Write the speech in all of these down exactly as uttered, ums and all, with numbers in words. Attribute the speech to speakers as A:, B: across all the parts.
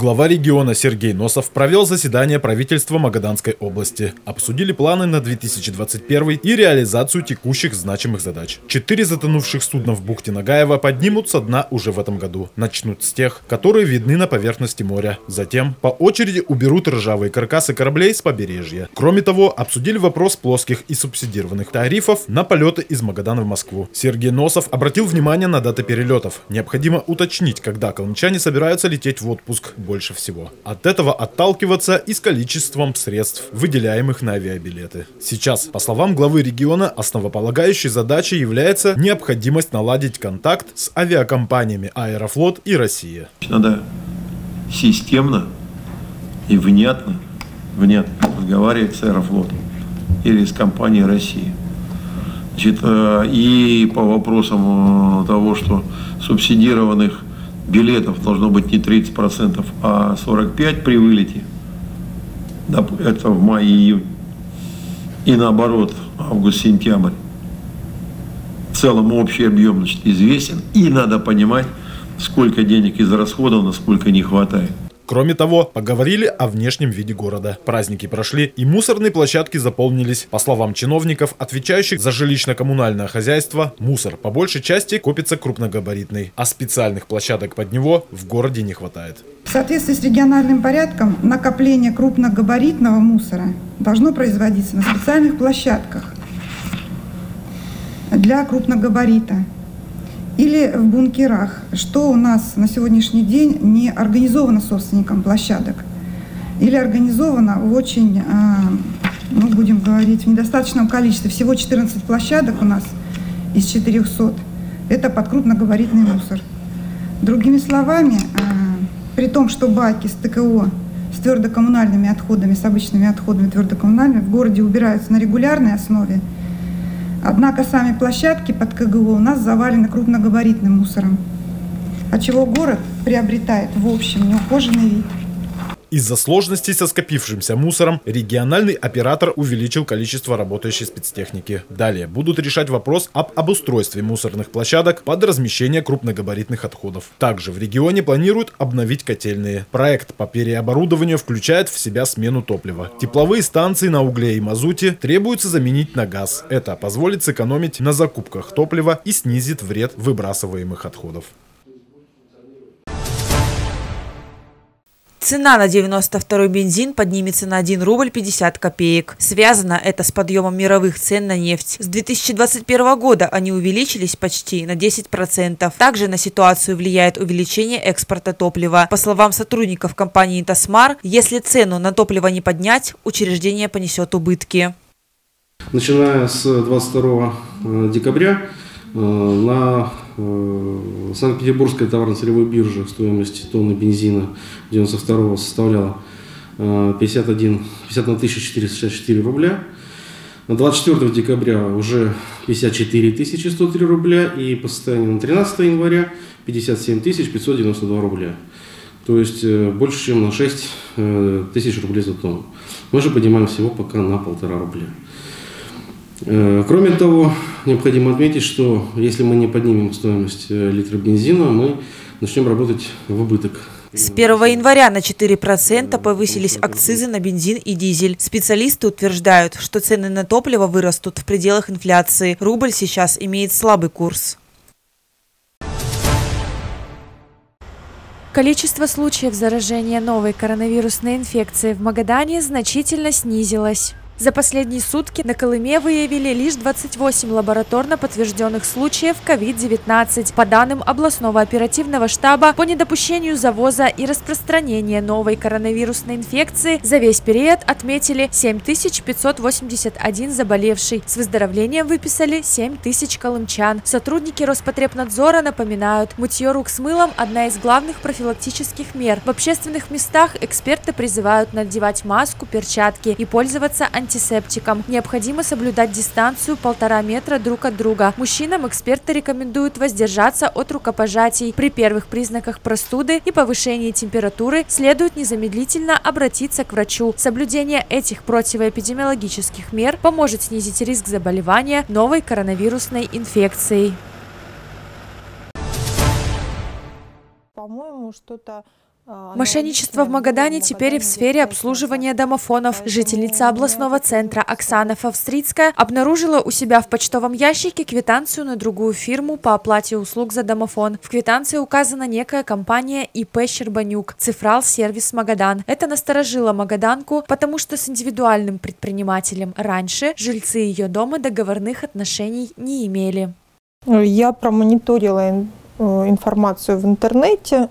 A: Глава региона Сергей Носов провел заседание правительства Магаданской области. Обсудили планы на две тысячи двадцать первый и реализацию текущих значимых задач. Четыре затонувших судна в бухте Нагаева поднимут со дна уже в этом году. Начнут с тех, которые видны на поверхности моря. Затем по очереди уберут ржавые каркасы кораблей с побережья. Кроме того, обсудили вопрос плоских и субсидированных тарифов на полеты из Магадана в Москву. Сергей Носов обратил внимание на даты перелетов. Необходимо уточнить, когда колымчане собираются лететь в отпуск больше всего. От этого отталкиваться и с количеством средств, выделяемых на авиабилеты. Сейчас, по словам главы региона, основополагающей задачей является необходимость наладить контакт с авиакомпаниями «Аэрофлот» и «Россия».
B: Надо системно и внятно, внятно разговаривать с «Аэрофлотом» или с компанией «Россия». Значит, и по вопросам того, что субсидированных билетов должно быть не тридцать процентов, а сорок пять процентов при вылете. Это в мае-июнь. И наоборот, август-сентябрь. В целом общий объем, значит, известен. И надо понимать, сколько денег израсходовано, сколько не хватает.
A: Кроме того, поговорили о внешнем виде города. Праздники прошли, и мусорные площадки заполнились. По словам чиновников, отвечающих за жилищно-коммунальное хозяйство, мусор по большей части копится крупногабаритный, а специальных площадок под него в городе не хватает.
C: В соответствии с региональным порядком, накопление крупногабаритного мусора должно производиться на специальных площадках для крупногабарита или в бункерах, что у нас на сегодняшний день не организовано собственником площадок или организовано в очень, ну, будем говорить, в недостаточном количестве. Всего четырнадцать площадок у нас из четырёхсот. Это под крупногабаритный мусор. Другими словами, при том, что баки с ТКО с твердокоммунальными отходами, с обычными отходами твердокоммунальными в городе убираются на регулярной основе, однако сами площадки под КГО у нас завалены крупногабаритным мусором, отчего город приобретает в общем неухоженный вид.
A: Из-за сложностей со скопившимся мусором региональный оператор увеличил количество работающей спецтехники. Далее будут решать вопрос об обустройстве мусорных площадок под размещение крупногабаритных отходов. Также в регионе планируют обновить котельные. Проект по переоборудованию включает в себя смену топлива. Тепловые станции на угле и мазуте требуется заменить на газ. Это позволит сэкономить на закупках топлива и снизит вред выбрасываемых отходов.
D: Цена на девяносто второй бензин поднимется на один рубль пятьдесят копеек. Связано это с подъемом мировых цен на нефть. С две тысячи двадцать первого года они увеличились почти на десять процентов. Также на ситуацию влияет увеличение экспорта топлива. По словам сотрудников компании «Тасмар», если цену на топливо не поднять, учреждение понесет убытки.
E: Начиная с двадцать второго декабря на Санкт-Петербургской товарно-сырьевой бирже стоимость тонны бензина девяносто второго составляла пятьдесят один тысяча четыреста шестьдесят четыре рубля. На двадцать четвёртого декабря уже пятьдесят четыре тысячи сто три рубля и по состоянию на тринадцатое января пятьдесят семь тысяч пятьсот девяносто два рубля. То есть больше, чем на шесть тысяч рублей за тонну. Мы же поднимаем всего пока на полтора рубля. Кроме того, необходимо отметить, что если мы не поднимем стоимость литра бензина, мы начнем работать в убыток.
D: С первого января на четыре процента повысились акцизы на бензин и дизель. Специалисты утверждают, что цены на топливо вырастут в пределах инфляции. Рубль сейчас имеет слабый курс.
F: Количество случаев заражения новой коронавирусной инфекцией в Магадане значительно снизилось. За последние сутки на Колыме выявили лишь двадцать восемь лабораторно подтвержденных случаев ковид девятнадцать. По данным областного оперативного штаба, по недопущению завоза и распространения новой коронавирусной инфекции за весь период отметили семь тысяч пятьсот восемьдесят один заболевший. С выздоровлением выписали семь тысяч колымчан. Сотрудники Роспотребнадзора напоминают, мытье рук с мылом – одна из главных профилактических мер. В общественных местах эксперты призывают надевать маску, перчатки и пользоваться антисептиками. антисептиком. Необходимо соблюдать дистанцию полтора метра друг от друга. Мужчинам эксперты рекомендуют воздержаться от рукопожатий. При первых признаках простуды и повышении температуры следует незамедлительно обратиться к врачу. Соблюдение этих противоэпидемиологических мер поможет снизить риск заболевания новой коронавирусной инфекцией.
G: По-моему, что-то
F: Мошенничество в Магадане теперь и в сфере обслуживания домофонов. Жительница областного центра Оксана Фавстрицкая обнаружила у себя в почтовом ящике квитанцию на другую фирму по оплате услуг за домофон. В квитанции указана некая компания И П Щербанюк, Цифрал Сервис Магадан. Это насторожило магаданку, потому что с индивидуальным предпринимателем раньше жильцы ее дома договорных отношений не имели.
G: Я промониторила информацию в интернете.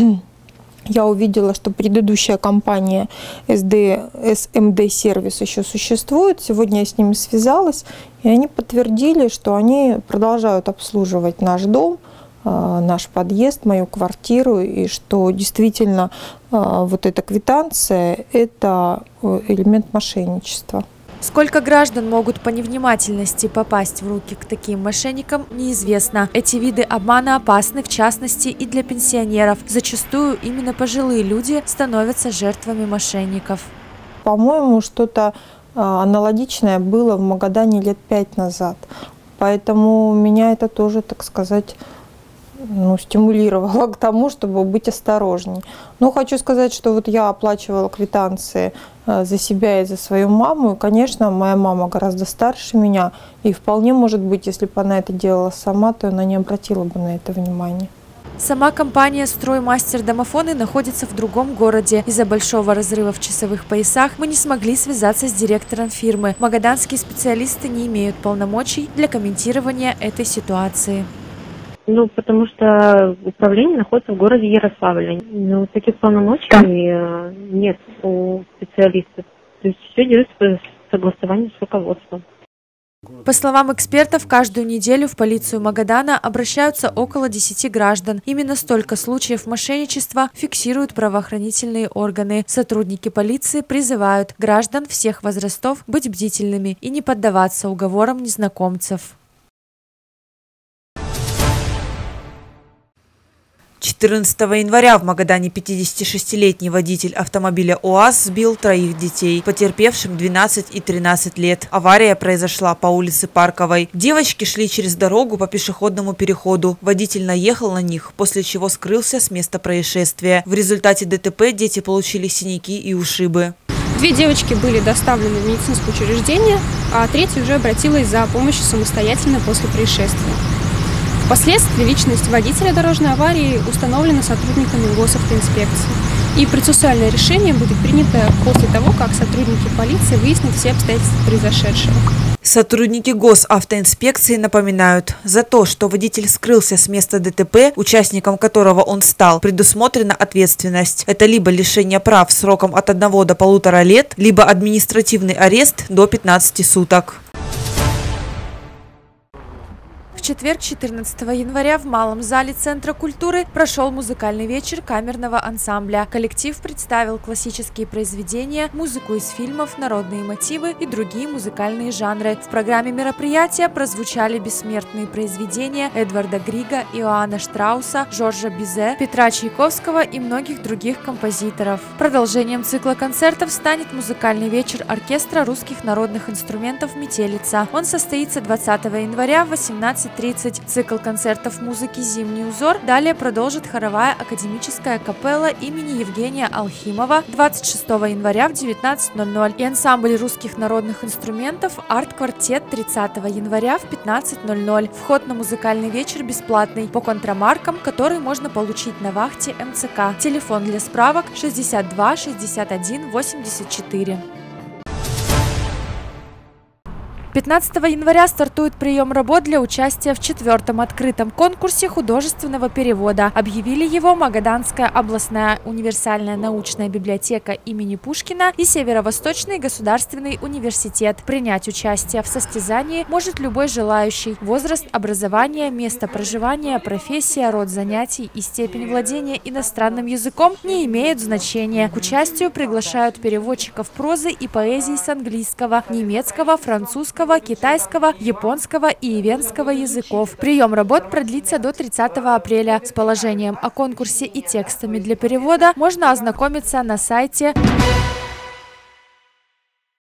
G: Я увидела, что предыдущая компания эс эм дэ сервис еще существует. Сегодня я с ними связалась, и они подтвердили, что они продолжают обслуживать наш дом, наш подъезд, мою квартиру, и что действительно вот эта квитанция – это элемент мошенничества.
F: Сколько граждан могут по невнимательности попасть в руки к таким мошенникам, неизвестно. Эти виды обмана опасны, в частности, и для пенсионеров. Зачастую именно пожилые люди становятся жертвами мошенников.
G: По-моему, что-то аналогичное было в Магадане лет пять назад. Поэтому меня это тоже, так сказать, ну, стимулировало к тому, чтобы быть осторожней. Но хочу сказать, что вот я оплачивала квитанции за себя и за свою маму. И, конечно, моя мама гораздо старше меня. И вполне может быть, если бы она это делала сама, то она не обратила бы на это внимания.
F: Сама компания «Строймастер Домофоны» находится в другом городе. Из-за большого разрыва в часовых поясах мы не смогли связаться с директором фирмы. Магаданские специалисты не имеют полномочий для комментирования этой ситуации.
H: Ну, потому что управление находится в городе Ярославле. Ну, таких полномочий да. нет у специалистов. То есть все делается по согласованию с руководством.
F: По словам экспертов, каждую неделю в полицию Магадана обращаются около десяти граждан. Именно столько случаев мошенничества фиксируют правоохранительные органы. Сотрудники полиции призывают граждан всех возрастов быть бдительными и не поддаваться уговорам незнакомцев.
D: четырнадцатого января в Магадане пятидесятишестилетний водитель автомобиля УАЗ сбил троих детей, потерпевшим двенадцать и тринадцать лет. Авария произошла по улице Парковой. Девочки шли через дорогу по пешеходному переходу. Водитель наехал на них, после чего скрылся с места происшествия. В результате дэ тэ пэ дети получили синяки и ушибы.
I: Две девочки были доставлены в медицинское учреждение, а третья уже обратилась за помощью самостоятельно после происшествия. Впоследствии личность водителя дорожной аварии установлена сотрудниками госавтоинспекции. И процессуальное решение будет принято после того, как сотрудники полиции выяснят все обстоятельства произошедшего.
D: Сотрудники госавтоинспекции напоминают, за то, что водитель скрылся с места дэ тэ пэ, участником которого он стал, предусмотрена ответственность. Это либо лишение прав сроком от одного до полутора лет, либо административный арест до пятнадцати суток.
F: В четверг, четырнадцатого января, в Малом зале Центра культуры прошел музыкальный вечер камерного ансамбля. Коллектив представил классические произведения, музыку из фильмов, народные мотивы и другие музыкальные жанры. В программе мероприятия прозвучали бессмертные произведения Эдварда Грига, Иоанна Штрауса, Жоржа Бизе, Петра Чайковского и многих других композиторов. Продолжением цикла концертов станет музыкальный вечер оркестра русских народных инструментов «Метелица». Он состоится двадцатого января в восемнадцать тридцать. Цикл концертов музыки «Зимний узор» далее продолжит хоровая академическая капелла имени Евгения Алхимова двадцать шестого января в девятнадцать ноль ноль и ансамбль русских народных инструментов «Арт-квартет» тридцатого января в пятнадцать ноль ноль. Вход на музыкальный вечер бесплатный по контрамаркам, который можно получить на вахте эм цэ ка. Телефон для справок шестьдесят два шестьдесят один восемьдесят четыре. пятнадцатого января стартует прием работ для участия в четвертом открытом конкурсе художественного перевода. Объявили его Магаданская областная универсальная научная библиотека имени Пушкина и Северо-Восточный государственный университет. Принять участие в состязании может любой желающий. Возраст, образование, место проживания, профессия, род занятий и степень владения иностранным языком не имеют значения. К участию приглашают переводчиков прозы и поэзии с английского, немецкого, французского, китайского, японского и ивенского языков. Прием работ продлится до тридцатого апреля. С положением о конкурсе и текстами для перевода можно ознакомиться на сайте